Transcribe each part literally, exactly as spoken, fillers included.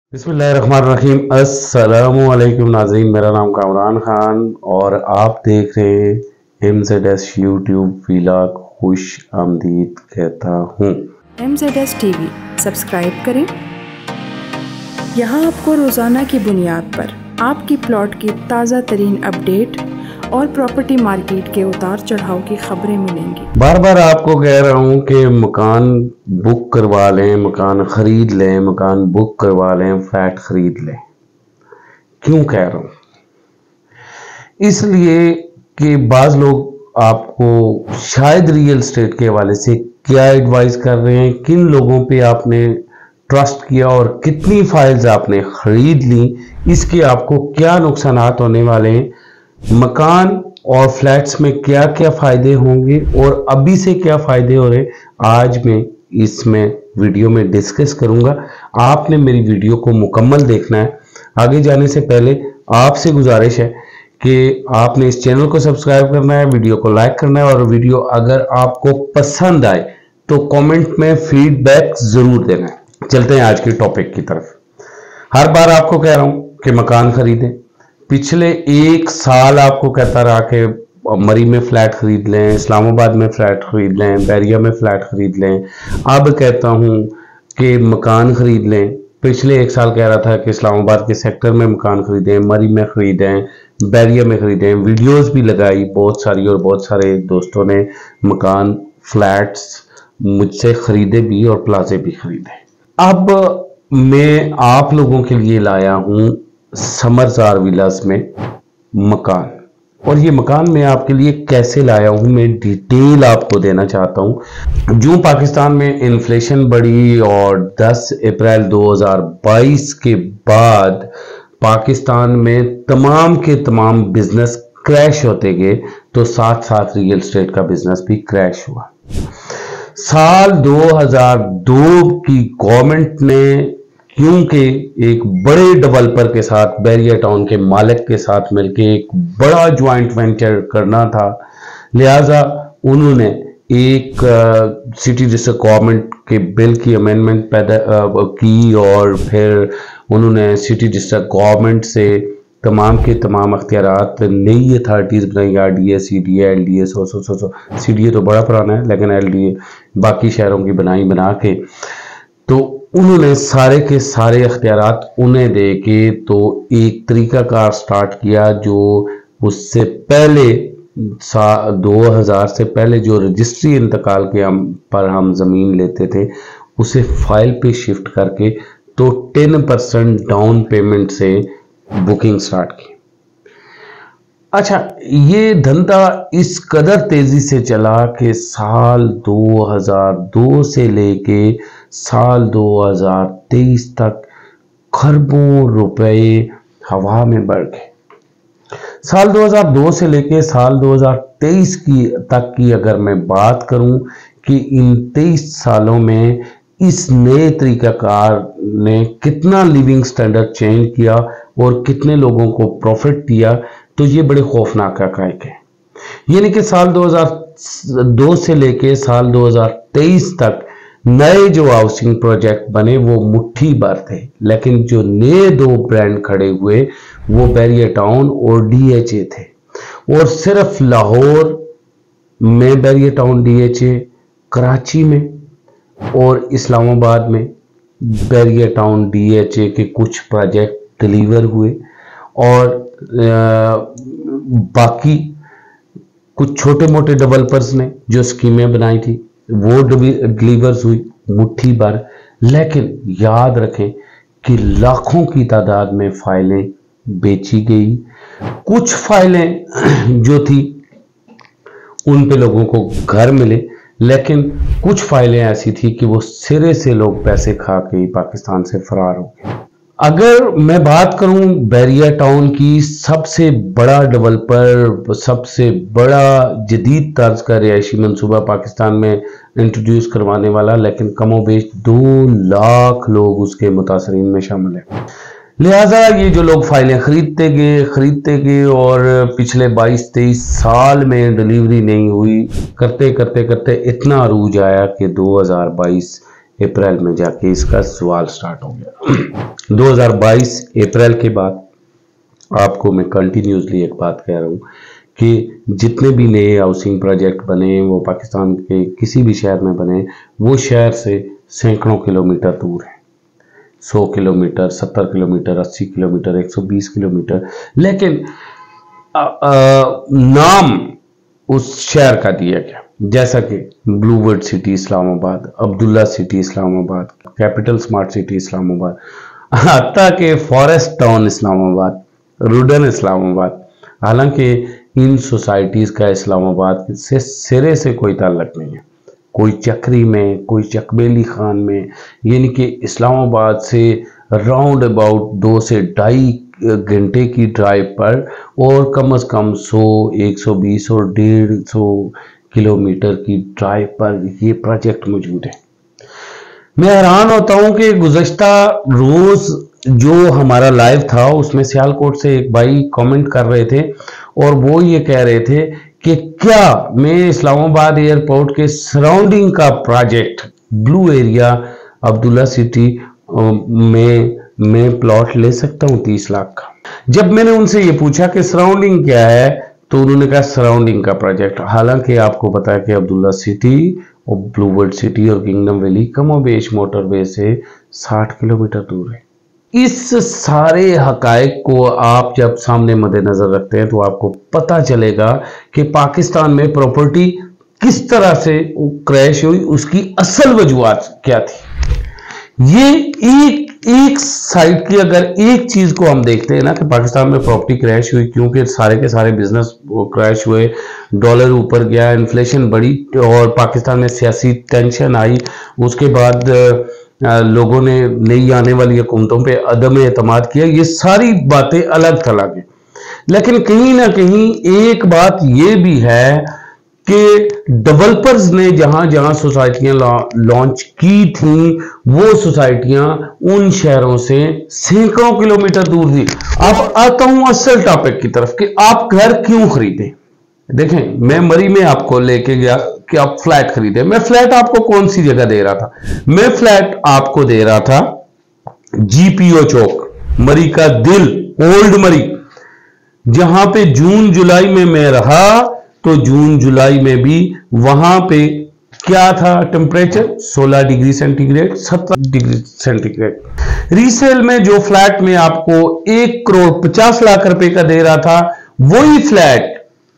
बिस्मिल्लाहिर्रहमानिर्रहीम। अस्सलामुअलैकुम नाज़रीन, मेरा नाम कामरान खान और आप देख रहे हैं M Z S YouTube vlog. खुश आमदीद कहता हूँ। M Z S TV subscribe करें। यहाँ आपको रोज़ाना की बुनियाद पर आपकी प्लॉट की ताज़ा तरीन अपडेट और प्रॉपर्टी मार्केट के उतार चढ़ाव की खबरें मिलेंगी। बार बार आपको कह रहा हूँ कि मकान बुक करवा लें, मकान ख़रीद लें, मकान बुक करवा लें, फ्लैट ख़रीद लें। क्यों कह रहा हूँ? इसलिए कि बाज़ लोग आपको शायद रियल एस्टेट के हवाले से क्या एडवाइस कर रहे हैं, किन लोगों पे आपने ट्रस्ट किया और कितनी फाइल्स आपने ख़रीद ली, इसके आपको क्या नुकसान होने वाले हैं, मकान और फ्लैट्स में क्या क्या फ़ायदे होंगे और अभी से क्या फ़ायदे हो रहे, आज मैं इसमें वीडियो में डिस्कस करूंगा। आपने मेरी वीडियो को मुकम्मल देखना है। आगे जाने से पहले आपसे गुजारिश है कि आपने इस चैनल को सब्सक्राइब करना है, वीडियो को लाइक करना है और वीडियो अगर आपको पसंद आए तो कमेंट में फीडबैक ज़रूर देना है। चलते हैं आज के टॉपिक की तरफ। हर बार आपको कह रहा हूँ कि मकान खरीदें। पिछले एक साल आपको कहता रहा कि मरी में फ्लैट खरीद लें, इस्लामाबाद में फ्लैट खरीद लें, बैरिया में फ्लैट खरीद लें। अब कहता हूं कि मकान खरीद लें। पिछले एक साल कह रहा था कि इस्लामाबाद के सेक्टर में मकान खरीदें, मरी में खरीदें, बैरिया में खरीदें। वीडियोस भी लगाई बहुत सारी और बहुत सारे दोस्तों ने मकान फ्लैट्स मुझसे खरीदे भी और प्लाजे भी खरीदे। अब मैं आप लोगों के लिए लाया हूं समरजार विलास में मकान, और ये मकान मैं आपके लिए कैसे लाया हूं मैं डिटेल आपको देना चाहता हूं। जो पाकिस्तान में इन्फ्लेशन बढ़ी और दस अप्रैल दो हज़ार बाईस के बाद पाकिस्तान में तमाम के तमाम बिजनेस क्रैश होते गए, तो साथ साथ रियल एस्टेट का बिजनेस भी क्रैश हुआ। साल दो हज़ार दो की गवर्नमेंट ने, क्योंकि एक बड़े डेवलपर के साथ, बैरिया टाउन के मालिक के साथ मिलकर एक बड़ा ज्वाइंट वेंचर करना था, लिहाजा उन्होंने एक सिटी डिस्ट्रिक्ट गवर्नमेंट के बिल की अमेंडमेंट पैदा आ, की और फिर उन्होंने सिटी डिस्ट्रिक्ट गवर्नमेंट से तमाम के तमाम अख्तियारात, नई अथॉरिटीज़ बनाई, R D A, C D A, L D A, so so so so C D A तो बड़ा पुराना है, लेकिन एल डी ए बाकी शहरों की बनाई बना के, तो उन्होंने सारे के सारे अख्तियारात उन्हें दे के तो एक तरीकाकार स्टार्ट किया जो उससे पहले दो हज़ार से पहले जो रजिस्ट्री इंतकाल के हम पर हम ज़मीन लेते थे उसे फाइल पे शिफ्ट करके तो टेन परसेंट डाउन पेमेंट से बुकिंग स्टार्ट की। अच्छा, ये धंधा इस कदर तेजी से चला कि साल दो हज़ार दो से लेके साल दो हज़ार तेईस तक खरबों रुपए हवा में बढ़ गए। साल दो हज़ार दो से लेके साल दो हज़ार तेईस की तक की अगर मैं बात करूं कि इन तेईस सालों में इस नए तरीकाकार ने कितना लिविंग स्टैंडर्ड चेंज किया और कितने लोगों को प्रॉफिट दिया, तो ये बड़े खौफनाक हक़ाइक़ है। यानी कि साल दो हज़ार दो से लेके साल दो हज़ार तेईस तक नए जो हाउसिंग प्रोजेक्ट बने वो मुट्ठी भर थे, लेकिन जो नए दो ब्रांड खड़े हुए वो बैरिया टाउन और डी एच ए थे। और सिर्फ लाहौर में Bahria town, D H A, Karachi में और इस्लामाबाद में Bahria town, D H A के कुछ प्रोजेक्ट डिलीवर हुए और आ, बाकी कुछ छोटे मोटे डेवलपर्स ने जो स्कीमें बनाई थी वो डिलीवर्स हुई मुट्ठी भर। लेकिन याद रखें कि लाखों की तादाद में फाइलें बेची गई। कुछ फाइलें जो थी उन पे लोगों को घर मिले, लेकिन कुछ फाइलें ऐसी थी कि वो सिरे से लोग पैसे खा के पाकिस्तान से फरार हो गए। अगर मैं बात करूं बैरिया टाउन की, सबसे बड़ा डेवलपर, सबसे बड़ा जदीद तर्ज का रिहायशी मंसूबा पाकिस्तान में इंट्रोड्यूस करवाने वाला, लेकिन कमोबेश दो लाख लोग उसके मुतासरीन में शामिल है। लिहाजा ये जो लोग फाइलें खरीदते गए खरीदते गए और पिछले बाईस तेईस साल में डिलीवरी नहीं हुई, करते करते करते इतना अरूज आया कि दो हज़ार बाईस अप्रैल में जाके इसका सवाल स्टार्ट हो गया। दो हज़ार बाईस अप्रैल के बाद आपको मैं कंटिन्यूसली एक बात कह रहा हूँ कि जितने भी नए हाउसिंग प्रोजेक्ट बने वो पाकिस्तान के किसी भी शहर में बने, वो शहर से सैकड़ों किलोमीटर दूर है। सौ किलोमीटर, सत्तर किलोमीटर, अस्सी किलोमीटर, एक सौ बीस किलोमीटर, लेकिन आ, आ, नाम उस शहर का दिया गया, जैसा कि blue world city Islamabad, Abdullah city Islamabad, capital smart city Islamabad, हत्ता के फॉरेस्ट टाउन इस्लामाबाद, रुडन इस्लामाबाद। हालांकि इन सोसाइटीज़ का इस्लामाबाद से सिरे से कोई ताल्लुक नहीं है, कोई चक्री में, कोई चकबेली खान में, यानी कि इस्लामाबाद से राउंड अबाउट दो से ढाई घंटे की ड्राइव पर और कम से कम सौ, एक सौ बीस और डेढ़ सौ किलोमीटर की ड्राइव पर ये प्रोजेक्ट मौजूद है। मैं हैरान होता हूं कि गुज़श्ता रोज़ जो हमारा लाइव था उसमें सियालकोट से एक भाई कमेंट कर रहे थे और वो ये कह रहे थे कि क्या मैं इस्लामाबाद एयरपोर्ट के सराउंडिंग का project blue area Abdullah city में मैं प्लॉट ले सकता हूं तीस लाख का। जब मैंने उनसे ये पूछा कि सराउंडिंग क्या है तो उन्होंने कहा सराउंडिंग का प्रोजेक्ट। हालांकि आपको पता है कि अब्दुल्ला सिटी और ब्लू वर्ल्ड सिटी और किंगडम वैली कमोबेश मोटरवे से साठ किलोमीटर दूर है। इस सारे हकायक को आप जब सामने मद्देनजर रखते हैं तो आपको पता चलेगा कि पाकिस्तान में प्रॉपर्टी किस तरह से क्रैश हुई, उसकी असल वजूहत क्या थी। ये एक एक साइड की अगर एक चीज को हम देखते हैं ना कि पाकिस्तान में प्रॉपर्टी क्रैश हुई क्योंकि सारे के सारे बिजनेस क्रैश हुए, डॉलर ऊपर गया, इन्फ्लेशन बढ़ी और पाकिस्तान में सियासी टेंशन आई, उसके बाद लोगों ने नई आने वाली हुकूमतों पे अदम एतमाद किया। ये सारी बातें अलग थलग हैं, लेकिन कहीं ना कहीं एक बात ये भी है कि डेवलपर्स ने जहां जहां सोसाइटियां लॉन्च की थी वो सोसाइटियां उन शहरों से सैकड़ों किलोमीटर दूर थी। अब आता हूं असल टॉपिक की तरफ कि आप घर क्यों खरीदे। देखें, मैं मरी में आपको लेके गया कि आप फ्लैट खरीदे। मैं फ्लैट आपको कौन सी जगह दे रहा था? मैं फ्लैट आपको दे रहा था जीपीओ चौक, मरी का दिल, ओल्ड मरी, जहां पे जून जुलाई में मैं रहा तो जून जुलाई में भी वहां पे क्या था टेम्परेचर, सोलह डिग्री सेंटीग्रेड, सत्रह डिग्री सेंटीग्रेड। रीसेल में जो फ्लैट में आपको एक करोड़ पचास लाख रुपए का दे रहा था, वही फ्लैट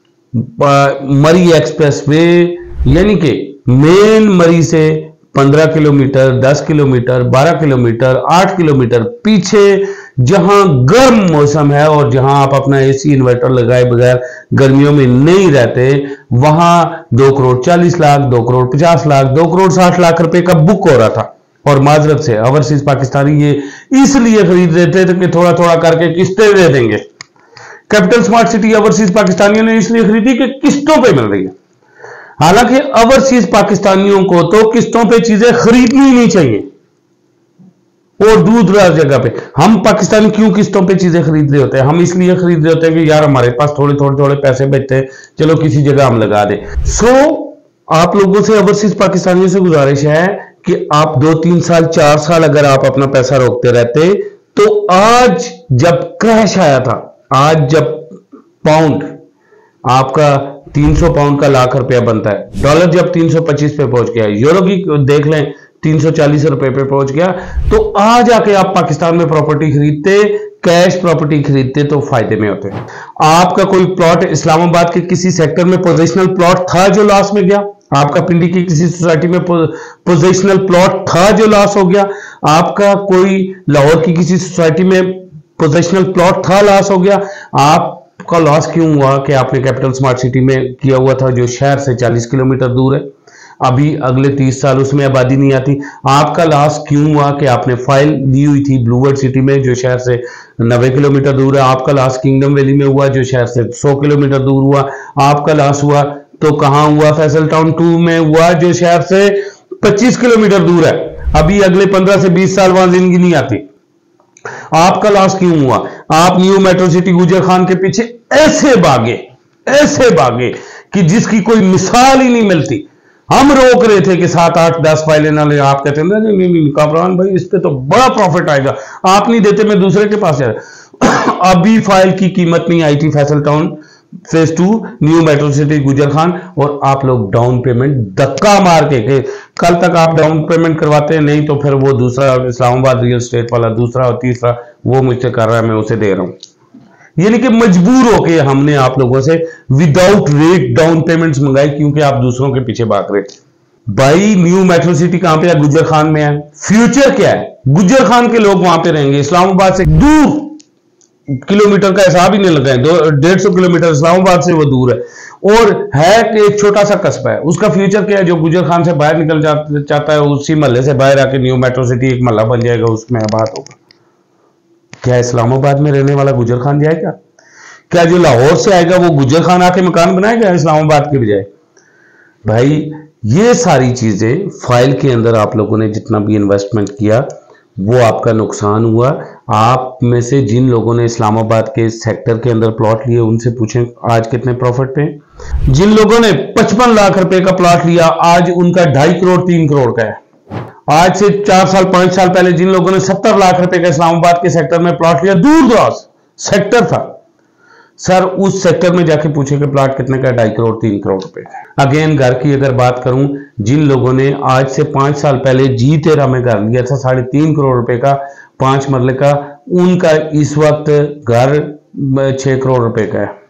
मरी एक्सप्रेस वे यानी कि मेन मरी से पंद्रह किलोमीटर, दस किलोमीटर, बारह किलोमीटर, आठ किलोमीटर पीछे जहां गर्म मौसम है और जहां आप अपना एसी इन्वर्टर लगाए बगैर गर्मियों में नहीं रहते, वहां दो करोड़ चालीस लाख, दो करोड़ पचास लाख, दो करोड़ साठ लाख रुपए का बुक हो रहा था। और माजरत से ओवरसीज पाकिस्तानी ये इसलिए खरीद रहे थे कि थोड़ा थोड़ा करके किस्तें दे देंगे। कैपिटल स्मार्ट सिटी ओवरसीज पाकिस्तानियों ने इसलिए खरीदी कि किस्तों पे मिल रही है। हालांकि ओवरसीज पाकिस्तानियों को तो किस्तों पे चीजें खरीदनी ही नहीं चाहिए और दूर दराज जगह पे। हम पाकिस्तानी क्यों किस्तों पे चीजें खरीद रहे होते हैं? हम इसलिए खरीद रहे होते हैं कि यार हमारे पास थोड़े थोड़े थोड़े पैसे बचते हैं, चलो किसी जगह हम लगा दें। सो so, आप लोगों से ओवरसीज पाकिस्तानियों से गुजारिश है कि आप दो तीन साल चार साल अगर आप अपना पैसा रोकते रहते तो आज जब क्रैश आया था, आज जब पाउंड आपका तीन सौ पाउंड का लाख रुपया बनता है, डॉलर जब तीन सौ पच्चीस पे पहुंच गया, यूरो की देख लें तीन सौ चालीस रुपए पे पहुंच गया, तो आज आके आप पाकिस्तान में प्रॉपर्टी खरीदते, कैश प्रॉपर्टी खरीदते तो फायदे में होते। आपका कोई प्लॉट इस्लामाबाद के किसी सेक्टर में पोजिशनल प्लॉट था जो लॉस में गया, आपका पिंडी की किसी सोसाइटी में पोजिशनल प्लॉट था जो लॉस हो गया, आपका कोई लाहौर की किसी सोसाइटी में पोजिशनल प्लॉट था लॉस हो गया। आपका लॉस क्यों हुआ कि आपने कैपिटल स्मार्ट सिटी में किया हुआ था जो शहर से चालीस किलोमीटर दूर है, अभी अगले तीस साल उसमें आबादी नहीं आती। आपका लॉस क्यों हुआ कि आपने फाइल ली हुई थी ब्लू वर्ल्ड सिटी में जो शहर से नब्बे किलोमीटर दूर है। आपका लॉस किंगडम वैली में हुआ जो शहर से सौ किलोमीटर दूर हुआ। आपका लॉस हुआ तो कहां हुआ? फैसल टाउन टू में हुआ जो शहर से पच्चीस किलोमीटर दूर है। अभी अगले पंद्रह से बीस साल वहां जिंदगी नहीं आती। आपका लॉस क्यों हुआ? आप new metro city Gujar Khan के पीछे ऐसे भागे ऐसे भागे कि जिसकी कोई मिसाल ही नहीं मिलती। हम रोक रहे थे कि सात आठ दस फाइलें ना ले, आप कहते हैं नहीं नहीं नहीं कामरान भाई इस पे तो बड़ा प्रॉफिट आएगा, आप नहीं देते मैं दूसरे के पास जा रहा। अभी फाइल की कीमत नहीं आई थी Faisal town phase two new metro city Gujar Khan, और आप लोग डाउन पेमेंट धक्का मार के, के कल तक आप डाउन पेमेंट करवाते हैं, नहीं तो फिर वो दूसरा इस्लामाबाद रियल एस्टेट वाला दूसरा और तीसरा वो मुझसे कर रहा है, मैं उसे दे रहा हूं। यानी कि मजबूर होके हमने आप लोगों से विदाउट रेट डाउन पेमेंट्स मंगाई, क्योंकि आप दूसरों के पीछे भाग रहे थे। भाई न्यू मेट्रो सिटी कहां पे है? गुजर खान में है। फ्यूचर क्या है? गुजर खान के लोग वहां पे रहेंगे, इस्लामाबाद से दूर, किलोमीटर का हिसाब ही नहीं लगाए, दो डेढ़ सौ किलोमीटर इस्लामाबाद से वो दूर है, और है कि एक छोटा सा कस्बा है। उसका फ्यूचर क्या है? जो गुजर खान से बाहर निकल जा, चाहता है, उसी महल्ले से बाहर आके न्यू मेट्रो सिटी एक महल्ला बन जाएगा, उसमें आबाद होगा। क्या इस्लामाबाद में रहने वाला गुजर खान जाएगा? क्या जो लाहौर से आएगा वो गुजर खान आके मकान बनाएगा इस्लामाबाद के बजाय? भाई ये सारी चीजें फाइल के अंदर आप लोगों ने जितना भी इन्वेस्टमेंट किया वो आपका नुकसान हुआ। आप में से जिन लोगों ने इस्लामाबाद के सेक्टर के अंदर प्लॉट लिए उनसे पूछें आज कितने प्रॉफिट पे। जिन लोगों ने पचपन लाख रुपए का प्लॉट लिया आज उनका ढाई करोड़ तीन करोड़ का है। आज से चार साल पांच साल पहले जिन लोगों ने सत्तर लाख रुपए का इस्लामाबाद के सेक्टर में प्लॉट लिया, दूर दराज सेक्टर था सर, उस सेक्टर में जाके पूछे कि प्लॉट कितने का? ढाई करोड़ तीन करोड़ रुपए का। अगेन घर की अगर बात करूं, जिन लोगों ने आज से पांच साल पहले जी तेरह में घर लिया था साढ़े तीन करोड़ रुपए का पांच मरले का, उनका इस वक्त घर छह करोड़ रुपए का है।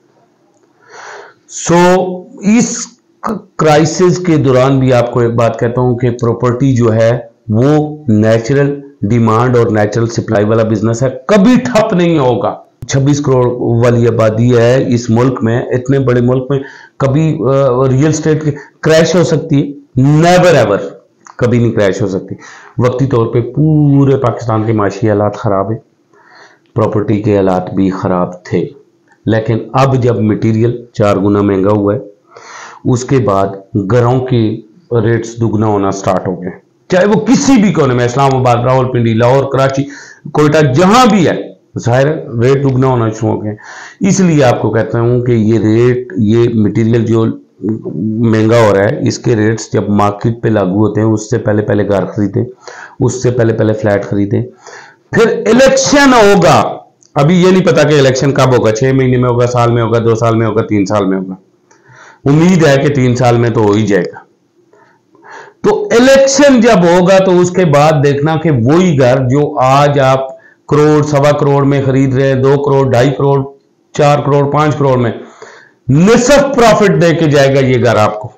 सो so, इस क्राइसिस के दौरान भी आपको एक बात कहता हूं कि प्रॉपर्टी जो है वो नेचुरल डिमांड और नेचुरल सप्लाई वाला बिजनेस है, कभी ठप नहीं होगा। छब्बीस करोड़ वाली आबादी है इस मुल्क में, इतने बड़े मुल्क में कभी रियल एस्टेट क्रैश हो सकती है? नेवर एवर, कभी नहीं क्रैश हो सकती। वक्ती तौर पे पूरे पाकिस्तान के माशी हालात खराब है, प्रॉपर्टी के हालात भी खराब थे, लेकिन अब जब मटेरियल चार गुना महंगा हुआ है उसके बाद घरों के रेट्स दुगना होना स्टार्ट हो गए, चाहे वो किसी भी कोने में, इस्लामाबाद, रावलपिंडी, लाहौर, कराची, कोयटा, जहां भी है, जाहिर रेट दुगना होना शुरू हो गए। इसलिए आपको कहता हूं कि ये रेट, ये मटेरियल जो महंगा हो रहा है, इसके रेट्स जब मार्केट पे लागू होते हैं उससे पहले पहले घर खरीदें, उससे पहले पहले फ्लैट खरीदें। फिर इलेक्शन होगा, अभी ये नहीं पता कि इलेक्शन कब होगा, छह महीने में होगा, साल में होगा, दो साल में होगा, तीन साल में होगा। उम्मीद है कि तीन साल में तो हो ही जाएगा। तो इलेक्शन जब होगा तो उसके बाद देखना कि वही घर जो आज आप करोड़ सवा करोड़ में खरीद रहे हैं, दो करोड़ ढाई करोड़ चार करोड़ पांच करोड़ में, निसफ प्रॉफिट दे के जाएगा ये घर आपको।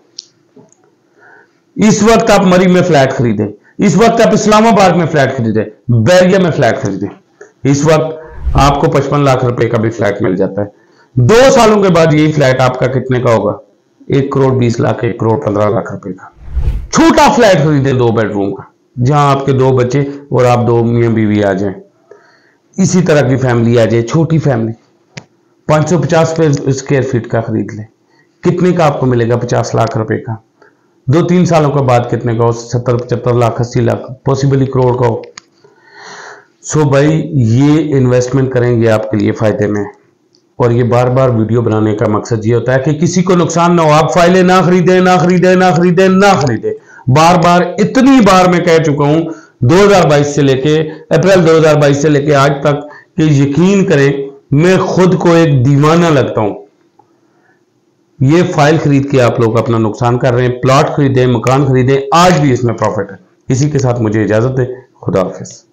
इस वक्त आप मरी में फ्लैट खरीदें, इस वक्त आप इस्लामाबाद में फ्लैट खरीदें, बैरिया में फ्लैट खरीदें, इस वक्त आपको पचपन लाख रुपए का भी फ्लैट मिल जाता है। दो सालों के बाद यही फ्लैट आपका कितने का होगा? एक करोड़ बीस लाख, एक करोड़ पंद्रह लाख रुपए का। छोटा फ्लैट खरीदें दो बेडरूम का, जहां आपके दो बच्चे और आप दो मियां बीवी आ जाएं, इसी तरह की फैमिली आ जाए, छोटी फैमिली, पांच सौ पचास स्क्वायर फीट का खरीद ले, कितने का आपको मिलेगा? पचास लाख रुपए का। दो तीन सालों के बाद कितने का हो? सत्तर पचहत्तर लाख, अस्सी लाख, पॉसिबली करोड़ का हो। सो भाई ये इन्वेस्टमेंट करेंगे आपके लिए फायदे में, और ये बार बार वीडियो बनाने का मकसद ये होता है कि किसी को नुकसान ना हो, आप फाइलें ना खरीदें ना खरीदें ना खरीदें ना खरीदें। बार बार, इतनी बार मैं कह चुका हूं दो हज़ार बाईस से लेके अप्रैल दो हज़ार बाईस से लेके आज तक, कि यकीन करें मैं खुद को एक दीवाना लगता हूं। ये फाइल खरीद के आप लोग अपना नुकसान कर रहे हैं। प्लॉट खरीदें, मकान खरीदें, आज भी इसमें प्रॉफिट है। इसी के साथ मुझे इजाजत दें, खुदा हाफिज।